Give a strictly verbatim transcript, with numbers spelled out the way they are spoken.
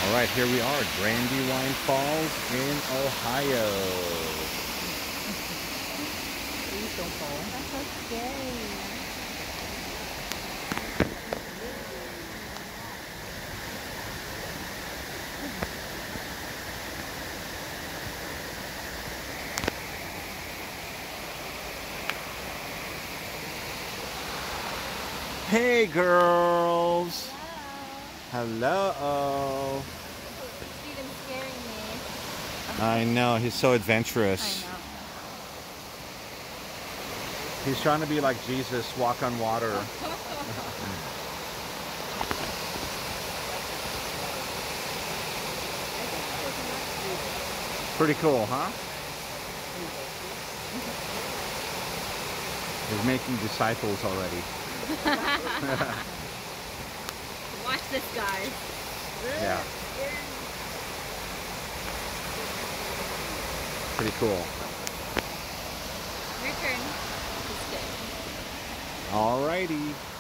All right, here we are, Brandywine Falls in Ohio. Please don't fall. That's so scary. Hey, girls. Hello. Hello. Steven's scaring me. I know, he's so adventurous. I know. He's trying to be like Jesus, walk on water. Pretty cool, huh? He's making disciples already. Watch this, guys. Yeah. Pretty cool. Your turn. Just kidding. Alrighty.